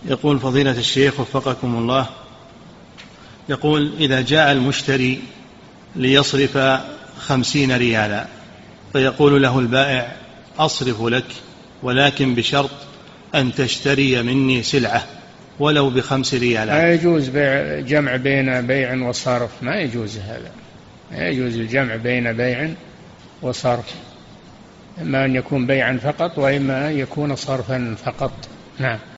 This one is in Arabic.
يقول فضيلة الشيخ وفقكم الله، يقول إذا جاء المشتري ليصرف 50 ريالا فيقول له البائع أصرف لك ولكن بشرط أن تشتري مني سلعة ولو ب5 ريالات. لا يجوز جمع بين بيع وصرف، ما يجوز هذا، لا يجوز الجمع بين بيع وصرف، إما أن يكون بيعا فقط وإما أن يكون صرفا فقط. نعم.